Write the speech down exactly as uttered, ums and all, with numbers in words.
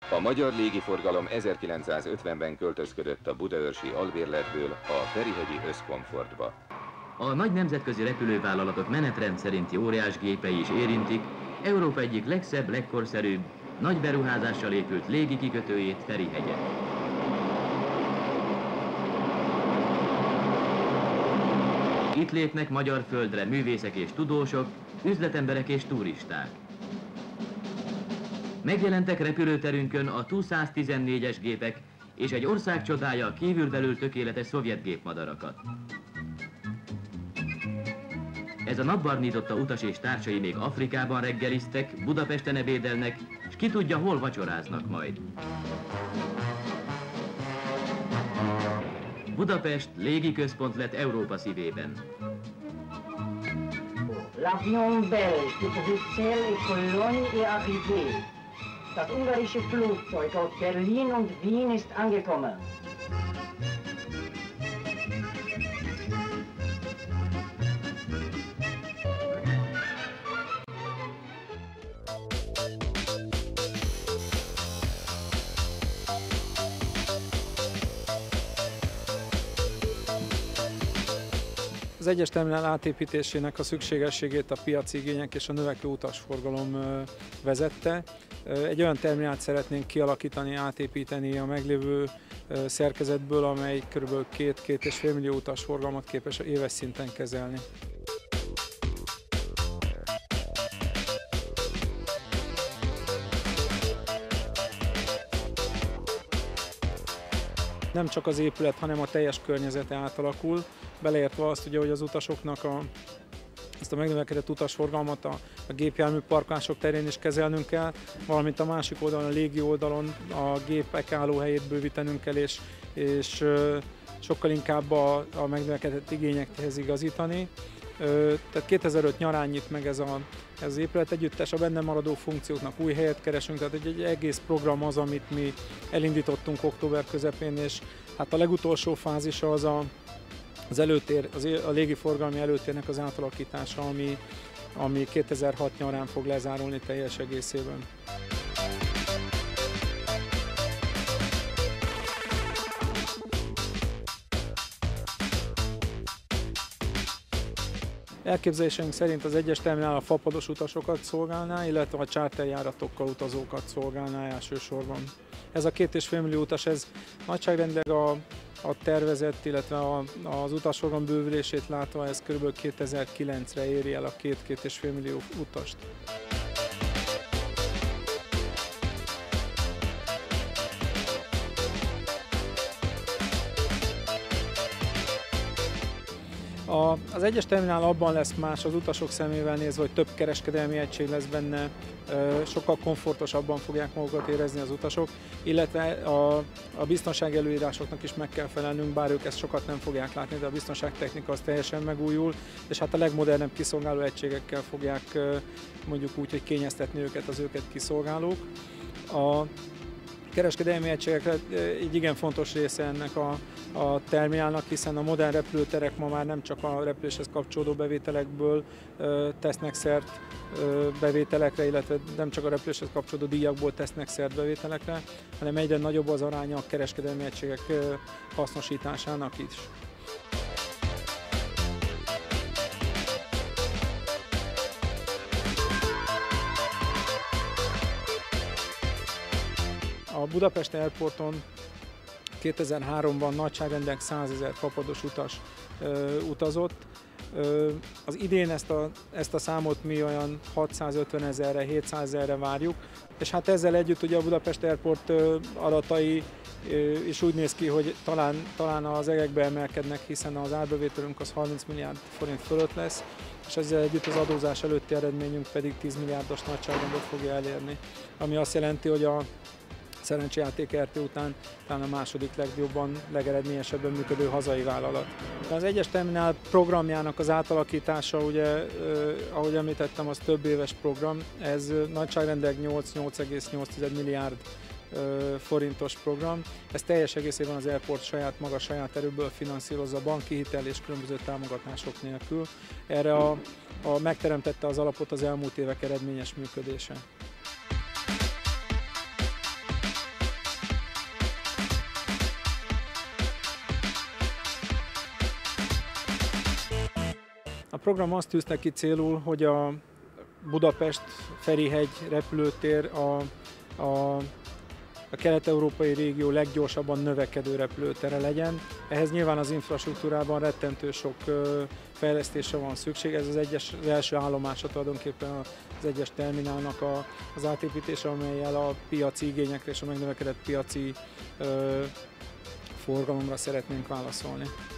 A magyar légiforgalom ezerkilencszázötvenben költözködött a budaörsi albérletből a Ferihegyi Összkomfortba. A nagy nemzetközi repülővállalatok menetrend szerinti óriásgépei is érintik Európa egyik legszebb, legkorszerűbb, nagy beruházással épült légikikötőjét, Ferihegyet. Itt lépnek magyar földre művészek és tudósok, üzletemberek és turisták. Megjelentek repülőterünkön a Tu száztizennégyes gépek és egy ország csodája kívülbelül tökéletes szovjet gépmadarakat. Ez a napbarnította utas és társai még Afrikában reggeliztek, Budapesten ebédelnek, és ki tudja, hol vacsoráznak majd. Budapest légiközpont lett Európa szívében. L'avion belge de Bruxelles et Cologne est arrivé. Das ungarische Flugzeug aus Berlin und Wien ist angekommen. Az egyes terminál átépítésének a szükségességét a piaci igények és a növekvő utasforgalom vezette. Egy olyan terminált szeretnénk kialakítani, átépíteni a meglévő szerkezetből, amely kb. két-két és fél millió utasforgalmat képes éves szinten kezelni. Nem csak az épület, hanem a teljes környezete átalakul, beleértve azt, ugye, hogy az utasoknak a, ezt a megnövekedett utasforgalmat a, a gépjárműparkolások terén is kezelnünk kell, valamint a másik oldalon, a légi oldalon a gépek állóhelyét bővítenünk kell, és, és sokkal inkább a, a megnövekedett igényekhez igazítani. Tehát kétezer-öt nyarán nyit meg ez, a, ez az épület együttes, a benne maradó funkcióknak új helyet keresünk, tehát egy, egy egész program az, amit mi elindítottunk október közepén, és hát a legutolsó fázisa az a, az előtér, az, a légiforgalmi előtérnek az átalakítása, ami, ami kétezer-hat nyarán fog lezárulni teljes egészében. Elképzeléseink szerint az egyes terminál a fapados utasokat szolgálná, illetve a charterjáratokkal utazókat szolgálná elsősorban. Ez a két és fél millió utas, ez nagyságrendileg a, a tervezett, illetve a, az utasforgalom bővülését látva, ez kb. kétezer-kilencre éri el a két-két és fél millió utast. Az egyes terminál abban lesz más az utasok szemével nézve, hogy több kereskedelmi egység lesz benne, sokkal komfortosabban fogják magukat érezni az utasok, illetve a, a biztonság előírásoknak is meg kell felelnünk, bár ők ezt sokat nem fogják látni, de a biztonságtechnika az teljesen megújul, és hát a legmodernebb kiszolgáló egységekkel fogják mondjuk úgy, hogy kényeztetni őket az őket kiszolgálók. A kereskedelmi egységek egy igen fontos része ennek a, a terminálnak, hiszen a modern repülőterek ma már nem csak a repüléshez kapcsolódó bevételekből ö, tesznek szert ö, bevételekre, illetve nem csak a repüléshez kapcsolódó díjakból tesznek szert bevételekre, hanem egyre nagyobb az aránya a kereskedelmi egységek ö, hasznosításának is. A Budapest Airporton kétezer-háromban nagyságrendileg százezer fapados utas ö, utazott. Ö, az idén ezt a, ezt a számot mi olyan hatszázötvenezerre, hétszázezerre várjuk, és hát ezzel együtt ugye a Budapest Airport ö, adatai ö, is úgy néz ki, hogy talán, talán az egekbe emelkednek, hiszen az árbevételünk az harminc milliárd forint fölött lesz, és ezzel együtt az adózás előtti eredményünk pedig tíz milliárdos nagyságrendet fogja elérni, ami azt jelenti, hogy a Szerencsejáték er té után talán a második legjobban, legeredményesebben működő hazai vállalat. Az egyes terminál programjának az átalakítása, ugye, eh, ahogy említettem, az több éves program, ez nagyságrendileg nyolc-nyolc egész nyolc milliárd eh, forintos program. Ez teljes egészében az Airport saját maga saját erőből finanszírozza, banki hitel és különböző támogatások nélkül. Erre a, a megteremtette az alapot az elmúlt évek eredményes működése. A program azt tűzte ki célul, hogy a Budapest-Ferihegy repülőtér a, a, a kelet-európai régió leggyorsabban növekedő repülőtere legyen. Ehhez nyilván az infrastruktúrában rettentő sok fejlesztésre van szükség. Ez az, egyes, az első állomása tulajdonképpen az egyes terminálnak a, az átépítése, amellyel a piaci igényekre és a megnövekedett piaci ö, forgalomra szeretnénk válaszolni.